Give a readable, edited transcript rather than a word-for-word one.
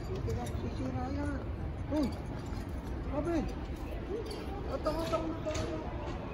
Hindi na sisira yan. Uy! Sabi! Atang-atang na tayo.